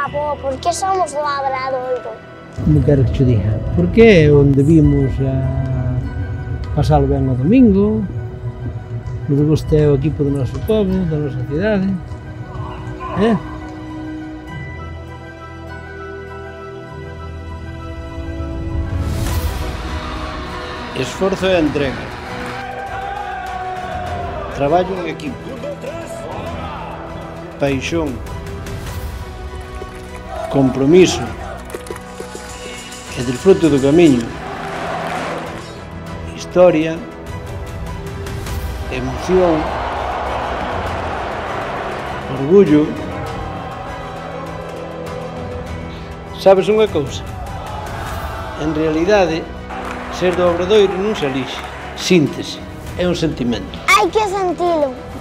Avó, por que somos do Obradoiro? Como quero que te diga? Porque é onde vimos pasalo ben o domingo, nos gusta o equipo do noso povo, da nosa cidade. Esforzo e entrega. Traballo en equipo. Paixón. Compromiso. E disfruto do camiño. Historia. Emoción. Orgullo. Sabes unha cousa? En realidade, ser do Obradoiro non se elixe, síntese, é un sentimento. Hai que sentilo.